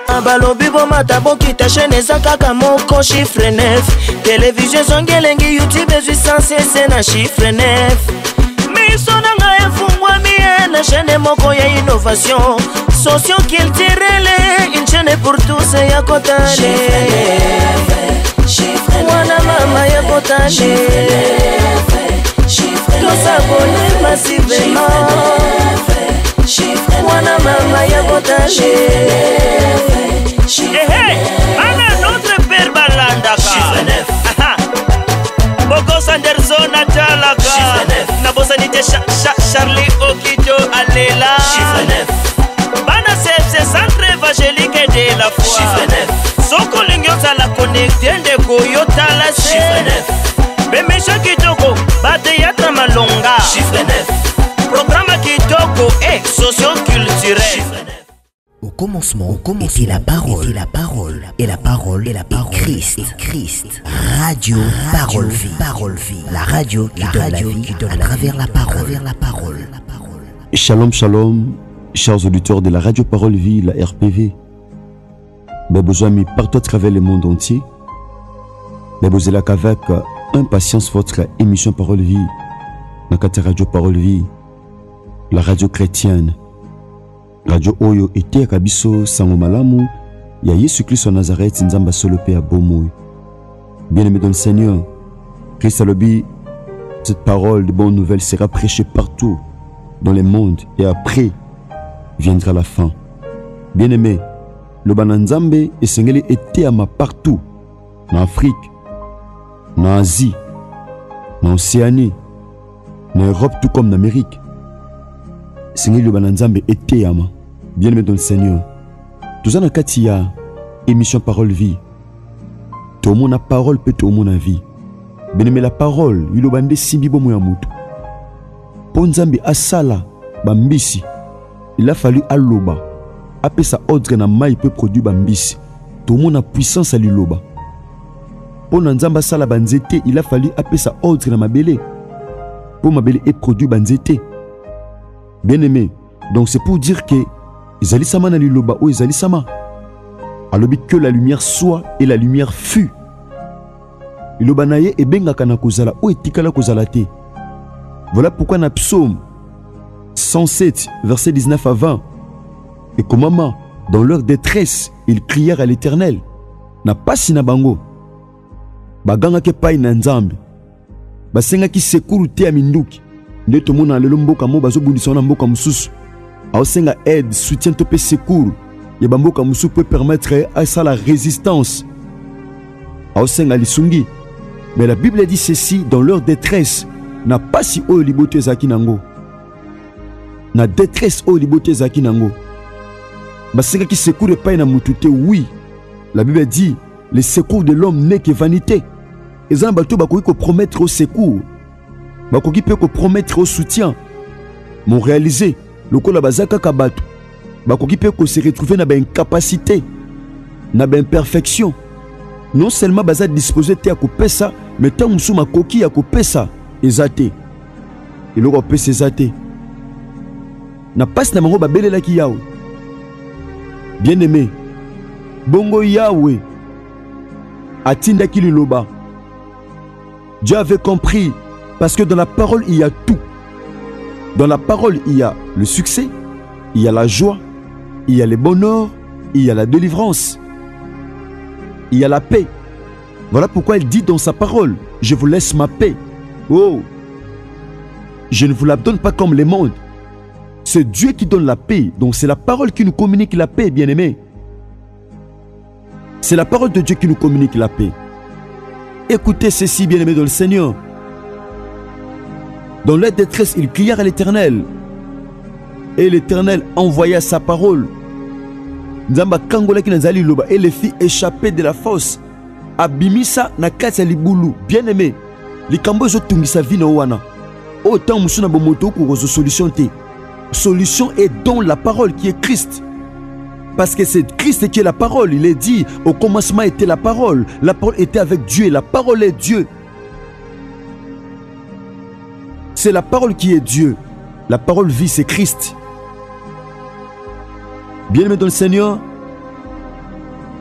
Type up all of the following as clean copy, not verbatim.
Balobi bomata bokita chaîne za kaka moko chiffre 9. Télévision zongelengi YouTube ezwi na chiffre 9. Miso nanga efungwa mie na chaîne moko ya innovation socio-culturelle, une chaîne pour tous ya kotane. Mwana mama ya kotane. Tous abonnés massivement. Mwana mama ya kotane. Ana notre père balandaka. Boko Sanderson atalaka. Na bosanite Charlie Okijo alela. Bana c'est centre évangélique de la foi. Soko lingyoza la connecté de Goyota la se. Bemesha kitoko bate yatra malonga. Programme kitoko et socio-culturel. Au commencement, était la parole, et la parole est Christ. Radio Parole Vie, la radio qui donne la vie à travers la parole. Shalom, shalom, chers auditeurs de la radio Parole Vie, la RPV. Bébozami partout à travers le monde entier. Bébozela qu'avec impatience votre émission Parole Vie, la radio Parole Vie, la radio chrétienne. Radio Oyo était à Kabiso Sango Malamu, ya Yesu Christ en Nazareth, Nzamba Solo Pe Abomoy. Bien-aimé dans le Seigneur, Christ Alobi, cette parole de bonne nouvelle sera prêchée partout dans le monde et après viendra la fin. Bien-aimé, le Bananzambe et Sengeli était à ma partout, en Afrique, en Asie, en Océanie, en Europe tout comme en Amérique. Seigneur le Bananzambe était à moi. Bien-aimé dans le Seigneur. Tout ça dans Katia, émission Parole Vie. Tout le monde a parole, peut tout le monde a vie. Bien-aimé la parole, il a bandé simbi bon mouyamutu. Ponzambi asala, bambisi. Il a fallu aloba. Après sa ordre na maï peut produire bambisi. Tout le monde a puissance à l'iloba. Pour Nzamba sala banzete, il a fallu après sa ordre na mabele. Pour mabele et produit banzete. Bien-aimé, donc c'est pour dire que Izali Sama na liloba ou Izali Sama. Alobi que la lumière soit et la lumière fut. Iloba naye e benga kana kozala ou etikala kozala te. Voilà pourquoi na psaume 107 verset 19 à 20. Et comme maman, dans leur détresse, ils crièrent à l'Éternel. Na pasi na bango. Baganga ke pai na Nzambe. Basenga ki sekuru te aminduki. Nde to mona lelo mboka mo bazo bundisa na mboka mususu aosenga aide soutien to pe secours ya bamboka mususu peut permettre à ça la résistance aosenga lisungi. Mais la Bible dit ceci, dans leur détresse n'a pas si o libote zaki nango na détresse o libote zaki nango basenga ki secours pas na mutute. Oui, la Bible dit le secours de l'homme n'est que vanité. Et en bateau bakoki ko promettre au secours, bakoki peut promettre au soutien, mon réalisé, le kola bazaka kabato, bakoki peut se retrouver na ben incapacité, na ben imperfection. Non seulement baza disposé te akopé ça, mais tant musu makoki akopé ça, ezate. Et le kopé ezate. Na passe na mango babelela ki yawe. Bien-aimé, bongo yawe atinda ki liloba. Dieu avait compris. Parce que dans la parole, il y a tout. Dans la parole, il y a le succès, il y a la joie, il y a le bonheur, il y a la délivrance, il y a la paix. Voilà pourquoi il dit dans sa parole, je vous laisse ma paix. Oh, je ne vous la donne pas comme le monde. C'est Dieu qui donne la paix. Donc c'est la parole qui nous communique la paix, bien-aimés. C'est la parole de Dieu qui nous communique la paix. Écoutez ceci, bien-aimés dans le Seigneur. Dans leur détresse, ils crièrent à l'Éternel. Et l'Éternel envoya sa parole. Nzamba kangola ki nazali loba et les filles échappées de la fosse. Abimisa na kati ya libulu. Bien-aimé, likambo zo tungisa vino wana. Autant musuna bomoto ko zo solution te. Solution est dans la parole qui est Christ. Parce que c'est Christ qui est la parole. Il est dit, au commencement était la parole. La parole était avec Dieu et la parole est Dieu. C'est la parole qui est Dieu. La parole vie, c'est Christ. Bien-aimé dans le Seigneur,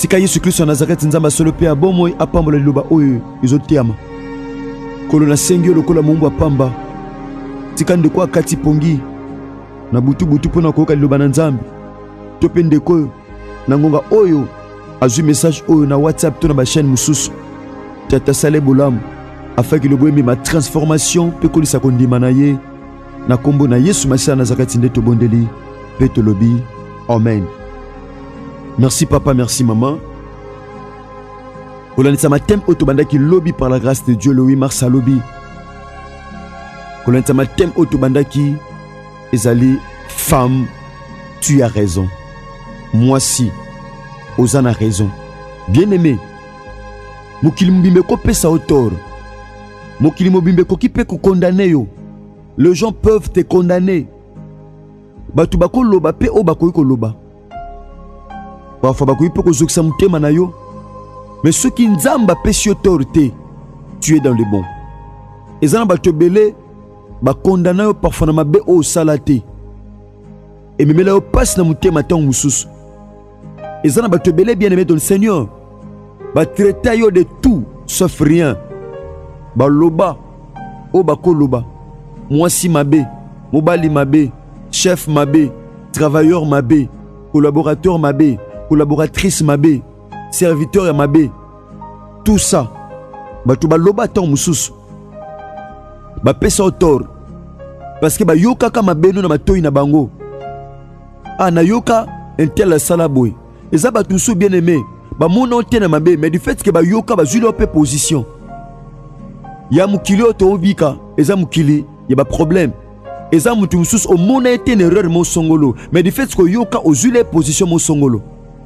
tika Yesu Kristo Nazareth nzamba solo pe abomo apambola liloba oyo ezotiama kolo na sengi lokola mungu apamba tika ndeko akati pongi na butu pona koyoka liloba na nzambe to pe ndeko na ngonga oyo azwi message oyo na WhatsApp to na ba chaîne mususu tata sale bolamu afin que le boyemi ma transformation pe kolisa kondima na ye na kombo na Yesu Masiya Nazareth nde tobondeli pe tolobi amen. Merci papa, merci maman. Kolanisa ma thème otobandaki lobby par la grâce de Dieu le 8 mars à lobby. Kolanisa ma thème otobandaki ezali femme, tu as raison. Moi si, Ozana a raison. Bien aimé. Mokili mbimbe ko pesa autor. Mokili mbimbe ko kipe ko condamner yo. Les gens peuvent te condamner. Batu bako loba pe o bako ko loba. Parfois bako ipo ko zokisa mutema na yo. Mais ceux qui nzamba pesi autorité, tu es dans le bon. Ezana batu belé ba condamner yo parfois na mabe o salate. Et memela yo passe na mutema tan mususu. Ezana batu belé bien aimé dans le Seigneur. Ba traiter yo de tout sauf rien. Ba loba o bako loba. Moi si mabe, mobali mabe, chef mabe, travailleur mabe, collaborateur mabe, collaboratrice mabe, serviteur mabe. Tout ça, batu ba loba tan mususu. Ba pesa autor. Parce que ba yoka ka mabe no na matoi na bango. Ah na yoka un tel salaboy. Et ça batu sou bien aimé. Ba mona ote na mabe, mais du fait que ba yoka ba zuli ope position. Ya mukili oto obika, eza mukili. Il y a pas problème. Et ça, au monde a été une erreur, mon songolo. Mais du fait que yoka aux les positions, mon songolo.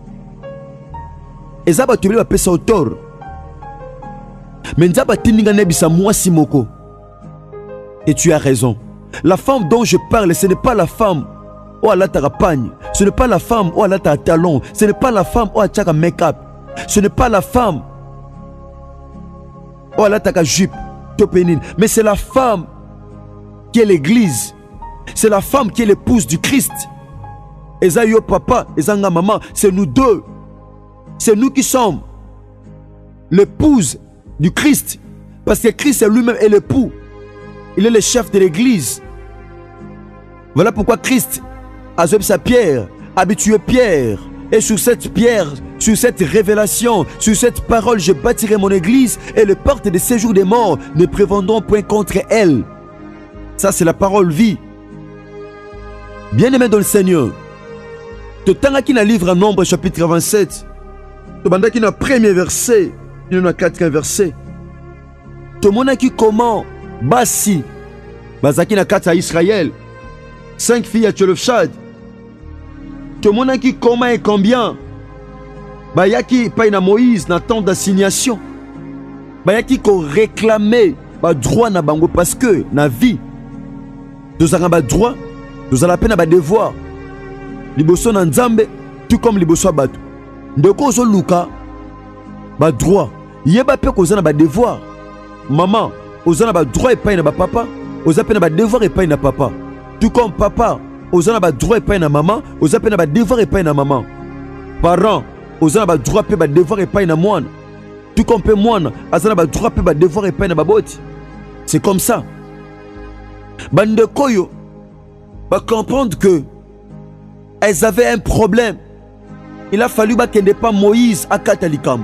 Et ça, tu vas passer au tort. Mais ça, tu vas moi simoko. Et tu as raison. La femme dont je parle, ce n'est pas la femme où elle a ta rapagne. Ce n'est pas la femme où elle a ta talon. Ce n'est pas la femme où elle a ta make-up. Ce n'est pas la femme où elle a ta jupe. Mais c'est la femme qui est l'église. C'est la femme qui est l'épouse du Christ. Et ça, yo papa, et ça, maman, c'est nous deux. C'est nous qui sommes l'épouse du Christ. Parce que Christ est lui-même est l'époux. Il est le chef de l'église. Voilà pourquoi Christ a donné sa pierre, habitué Pierre. Et sur cette pierre, sur cette révélation, sur cette parole, je bâtirai mon église et les portes de séjour des morts ne prévendront point contre elle. Ça, c'est la parole vie. Bien-aimé dans le Seigneur, te tangaki na livre en Nombre chapitre 27, te bandaki na premier verset, il y en a 4 versets. Te monaki comment basi bazaki na kata Israël, 5 filles à Tchelofchad. Te monaki comment et combien bayaki pa na Moïse na temps d'assignation. Bayaki ko réclamer ba droit na bango parce que na vie nous avons un droit, nous avons la peine à devoir. Liboso na nzambe, tout comme liboso abatu. Ndeko zo luka, ba droit. Yeba pe ko zana ba devoir. Maman, ozana ba droit et pas na ba papa, oza pe na ba devoir et pas na papa. Tout comme papa, ozana ba droit et pas na maman, oza pe na ba devoir et pas na maman. Parents, ozana ba droit pe ba devoir et pas na moine. Tout comme pe moine, ozana ba droit pe ba devoir et pas na baboti. C'est comme ça. Bande Koyo va comprendre que elles avaient un problème. Il a fallu qu'il n'y ait pas Moïse à Katalikam.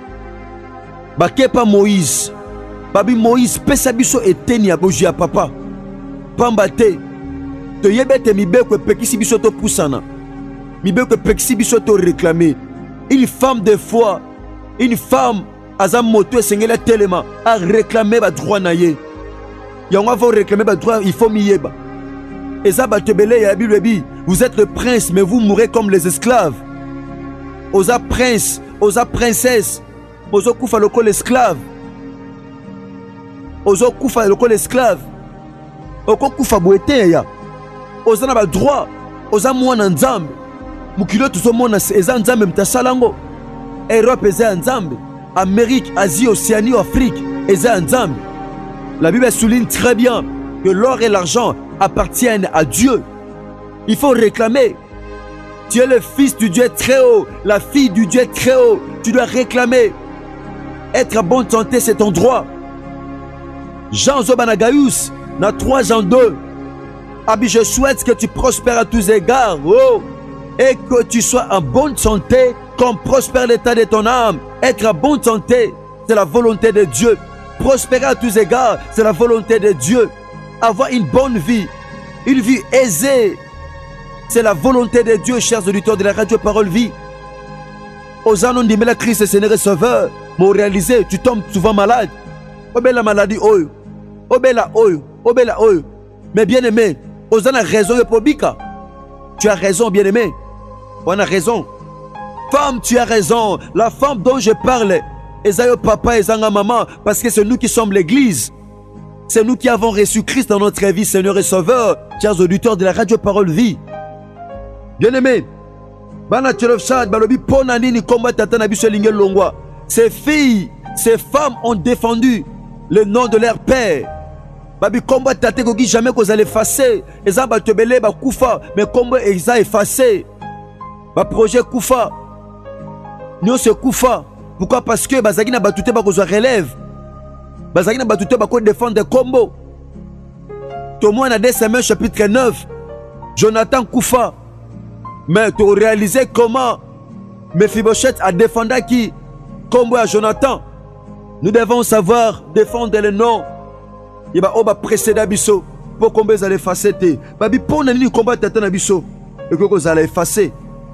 Baké pas Moïse. Babi Moïse pesabiso eteni ya boji ya papa. Pambate. Te yebete mibeko pekisi biso to pusana. Mibeko pekisi biso to réclamer. Une femme de foi, une femme azam moto esengela telema a réclamer ba droit na ye. Yonga va réclamer ba droit, il faut miyeba. Eza batebele ya bilebi, vous êtes le prince mais vous mourrez comme les esclaves. Oza prince, oza princesse, ozo kufa loko l'esclave. Ozo kufa loko l'esclave. Oko kufa boete ya. Oza na ba droit, oza mwana nzambe. Mukilo tuzo mona eza nzambe mtasalango. Europe eza nzambe, Amérique, Asie, Océanie, Afrique eza nzambe. La Bible souligne très bien que l'or et l'argent appartiennent à Dieu. Il faut réclamer. Tu es le fils du Dieu très haut, la fille du Dieu très haut. Tu dois réclamer. Être en bonne santé, c'est ton droit. Jean Zobanagaïus, na 3 Jean 2. Abi, je souhaite que tu prospères à tous égards, oh, et que tu sois en bonne santé, comme prospère l'état de ton âme. Être en bonne santé, c'est la volonté de Dieu. Prospérer à tous égards, c'est la volonté de Dieu. Avoir une bonne vie, une vie aisée, c'est la volonté de Dieu, chers auditeurs de la radio Parole Vie. Aux années de la Christ et Seigneur et Sauveur, m'ont réalisé, tu tombes souvent malade. Obéla maladie, oyo. Obéla oyo. Obéla oyo. Mais bien aimé, aux années raison pour Bika. Tu as raison, bien aimé. On a raison. Femme, tu as raison. La femme dont je parle, Esayo papa, Ezanga maman, parce que c'est nous qui sommes l'église. C'est nous qui avons reçu Christ dans notre vie, Seigneur et Sauveur, chers auditeurs de la radio Parole Vie. Bien aimé, ces filles, ces femmes ont défendu le nom de leur père. Babi combat tate koki jamais qu'on allait effacer. Eza ba tebele ba kufa, mais combat eza effacé. Ba projet kufa. Nous se kufa. Pourquoi? Parce que bazaki na batute ba kozwa relève. Bazaki na batute ba ko défendre combo. Tomo na 2 Samuel chapitre 9. Jonathan kufa. Mais tu réalises comment Mephibosheth a défendu qui? Combo à Jonathan. Nous devons savoir défendre le nom. Il va précéder Abisso pour combien vous allez effacer. Babi pour nani combat tata Abisso et que vous allez effacer.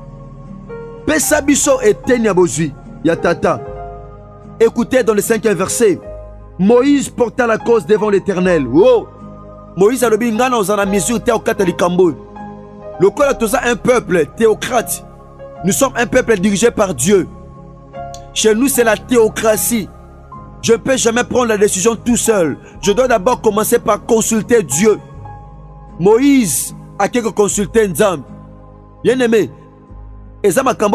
Pesa Abisso et Tenya Bozui ya tata. Écoutez dans le 5e verset. Moïse porta la cause devant l'Éternel. Oh, Moïse a le bingana aux ana mesure te au katalikambo. Le corps est un peuple théocrate. Nous sommes un peuple dirigé par Dieu. Chez nous c'est la théocratie. Je ne peux jamais prendre la décision tout seul. Je dois d'abord commencer par consulter Dieu. Moïse a quelque consulté Nzam. Bien aimé, mais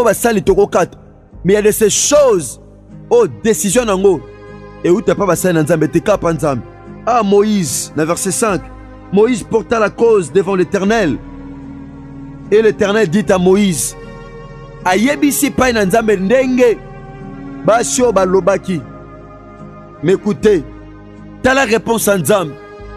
il y a de ces choses, oh, décision nango. Et où tu n'as pas passé Nzam, mais tu n'as pas Nzam. Ah, Moïse, dans verset 5. Moïse porta la cause devant l'Éternel. Et l'Éternel dit à Moïse, Ayebisi pa Nzam ndenge, basio balobaki. Mais écoutez, t'as la réponse à Nzam.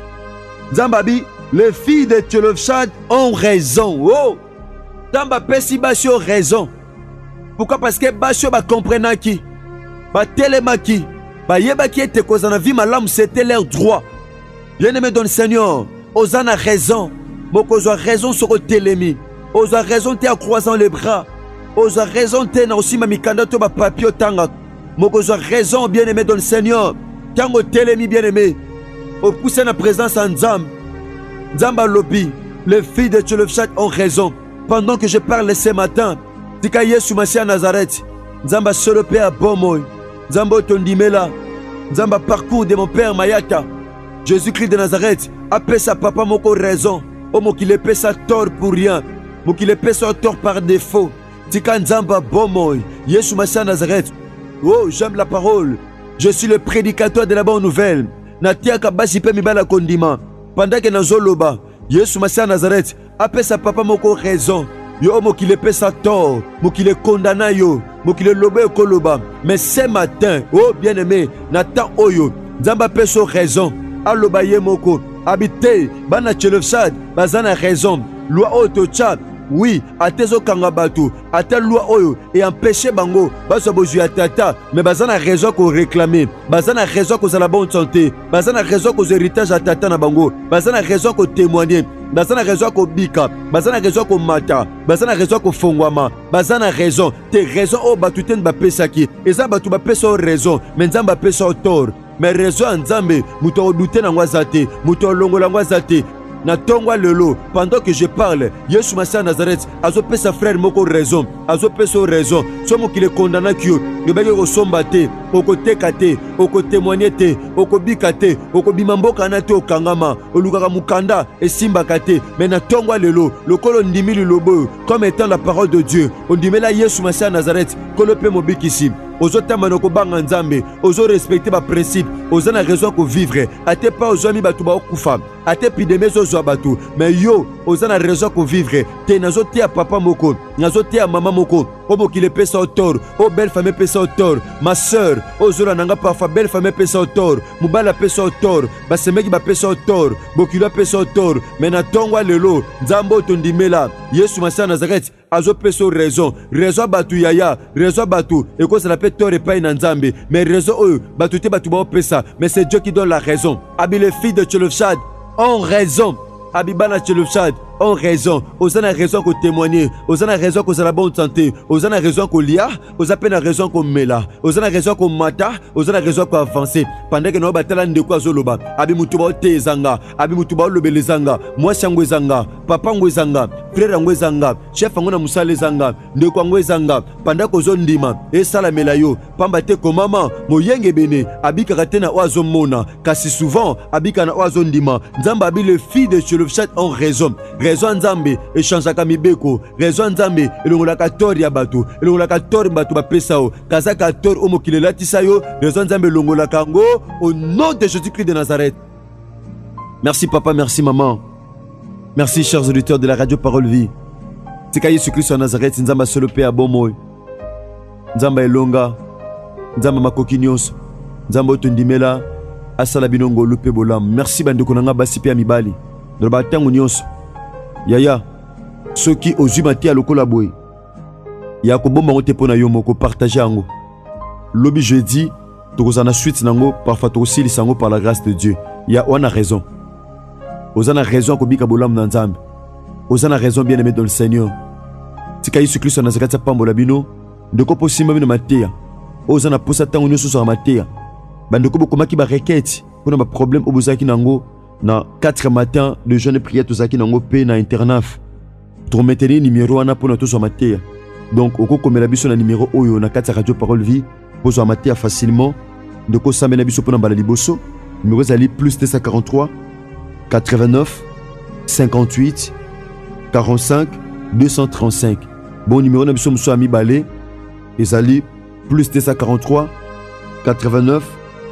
Nzambabi, les filles de Tchelofchad ont raison. Oh, Nzamba pesi basio raison. Pourquoi? Parce que basio ba comprennent qui, ba telema qui, ba yeba qui était cause en vie malam, c'était leur droit. Bien aimé dans le Seigneur, Osana raison. Moko a raison sur le télémi. Osa raison t'es en croisant les bras. Osa raison t'es na aussi mamikanda to ba papio tanga. Moko a raison, bien aimé dans le Seigneur. Tango télémi bien aimé. Au pousser la présence en Nzam. Nzamba lobi. Les filles de Tchelofchad ont raison. Pendant que je parle ce matin, Tika Yesu Masia Nazareth. Nzamba solopé à Bomoy. Nzamba Tondimela. Nzamba parcours de mon père Mayata. Jésus-Christ de Nazareth. Appelle sa papa moko raison. Oh mo qu'il épée sa tort pour rien. Mo qu'il épée sa tort par défaut. Tika Nzamba Bomoy. Yesu Masia Nazareth. Oh, j'aime la parole. Je suis le prédicateur de la bonne nouvelle. Natiaka basipe mibala kondima. Pendant que nazoloba, Yesu Masia Nazareth, appelle sa papa moko raison. Yo mo qu'il épée sa tort. Mo qu'il est condamné yo. Mo qu'il est lobé koloba. Mais ce matin, oh bien-aimé, Nathan Oyo, Nzamba peso raison. Aloba ye moko. Habité, bana Tchelofchad, bazana raison. Loi Otocha. Oui, à tes okangabatu, à tes loi oyo, et empêcher bango, baso boju atata, mais bazana raison qu'on réclame, bazana raison qu'on a la bonne santé, bazana raison qu'on héritage à tata na bango, bazana raison qu'on témoigne, bazana raison qu'on bika, bazana raison qu'on mata, bazana raison qu'on fongwama, bazana raison, tes raisons au batuten ba pesaki, et ça batu ba peso raison, mais nzamba peso tort, mais raison nzambe, muto douter na ngwazate, muto longo la ngwazate. Na tongwa lelo, pendant que je parle, Yesu Masia Nazareth, azope sa frère moko raison, azope so raison, somo qui le condamna kyo, le bagi ko sombate, oko tekate, oko témoignete, oko bikate, oko bimamboka na te okangama, olukaka mukanda et simba kate, mais na tongwa lelo, le kolo ndimi lobo, comme étant la parole de Dieu, on dit mais là Yesu Masia Nazareth, kolope mobikisi. ozo tamba noko banga nzambe, ozo respecter ba principe, ozo na raison ko vivre, ate pas ozo mi batu ba okufa, ate epidemie zo batu, mais yo ozo na raison ko vivre, te nazo te papa moko, nazo te maman moko, obo ki le pesa au tort, o belle femme pesa au tort, ma sœur, ozo la nanga parfois belle femme pesa au tort, mubala pesa au tort, ba semeki ba pesa au tort, bokilo pesa au tort, mais na tongwa lelo, nzambo tondimela, Yesu masa Nazareth, azo peso raison batu yaya, raison batu, et quoi ça l'appelle tort et pas une nzambe, mais raison eux, batu te batu ba pesa, mais c'est Dieu qui donne la raison. Abi les filles de Tchelofchad ont raison, Abibana Tchelofchad ont raison, aux a raison qu'on témoigner, aux a raison qu'on a la bonne santé, aux a raison qu'on lia, aux a peine raison qu'on mela, aux a raison qu'on mata, aux a raison qu'on avance. Pendant que nous battons de quoi zoloba, abi mutuba te zanga, abi mutuba lobele zanga, moi sangwe zanga, papa ngwe zanga, frère ngwe zanga, chef ngona musale zanga, de kwa ngwe zanga, pendant que zondima, et sala melayo, pamba te ko mama, moyenge bene, abi karatena oazo mona, kasi souvent, abi kana oazo ndima, nzamba abi les filles de Tchelofchad ont raison. Raison nzambe echangeaka mibeko, raison nzambe elongolaka tor ya bato, elongolaka tor bato bapesao, kazaka tor o mokili elatisa yo, raison nzambe elongolaka yango au nom de Jésus-Christ de Nazareth. Merci papa, merci maman, merci chers auditeurs de la radio Parole Vie. Tika Jésus-Christ en Nazareth, nzamba solo pe ya bomoy, nzamba elonga, nzamba makoki nyonso, nzamba otondimela asala binongo lupe bolam. Merci bandeko nanga basi pe ya mibali droba tango nyonso yaya soki ozwi matia lokola boye ya kobomba ngo te pona yo moko partager yango lobi jeudi tokozana suite nango parfois tokosilisa yango par la grâce de Dieu. Ya wana raison, ozana raison kobika bolamu na nzambe, ozana raison bien aimé dans le Seigneur. Tika Yesu Kristo na zakata pambola bino ndeko posima bino matia, ozana posa tango nyonso so matia bandeko bokomaki ba requête pona ba problème obozaki nango na 4 matins de jeûne et prière tozaki nango pe na internat trometeli numéro wana pona tozo matia. Donc oko komela biso na numéro oyo na 4 radio Parole Vie pozo matia facilement ndeko samena biso pona bala liboso. Numéro zali plus 243 89 58 45 235. Bon numéro na biso muso ami balé ezali plus 243 89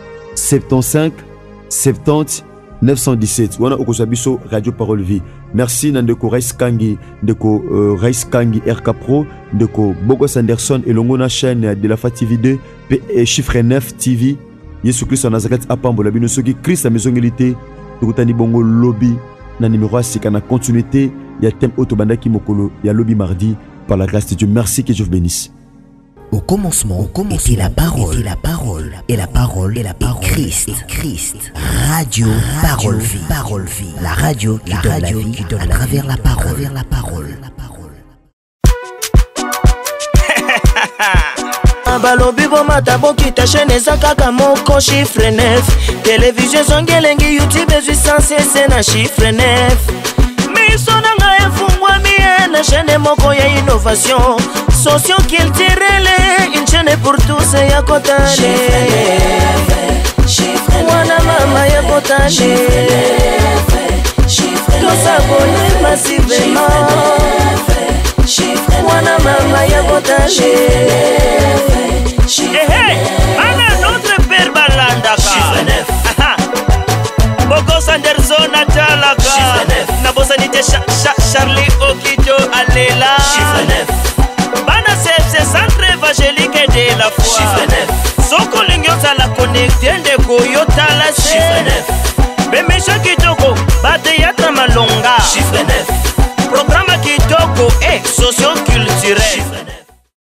75 70 917. Wana okosabiso radio Parole Vie. Merci Nandeko Rice Kangi, Ndeko Rice Kangi RK Pro, Ndeko Bogos Anderson et Longona chaîne de la FATV2 et Chiffre 9 TV. Yesu Christ en Nazareth apambola bino soki Christ a maison milité. Tokutani bongo lobby na numéro asika na continuité ya thème otobandaki mokolo ya lobby mardi par la grâce de Dieu. Merci, que Dieu vous bénisse. Au commencement était la parole, et la parole est Christ. Radio Parole Vie, la radio qui donne la vie à travers la parole. Balobi bomata bokita chaîne ezakaka moko chiffre 9. Télévision zongelengi YouTube ezwi na chiffre 9. Miso nanga efungwa mie na chaîne moko ya innovation socio-culturelle, une chaîne pour tous ya kotane. Mwana mama ya kotane. Tous abonnés massivement. Mwana mama ya kotane. Ana notre père balandaka. Bogos Anderson atalaka. Na bosanite Charlie Okito alela. Bana c'est centre évangélique de la foi. Soko lingyoza la connecté de Goyota la chiffre 9. Bemesha kitoko bate yatra malonga chiffre 9. Programme kitoko socio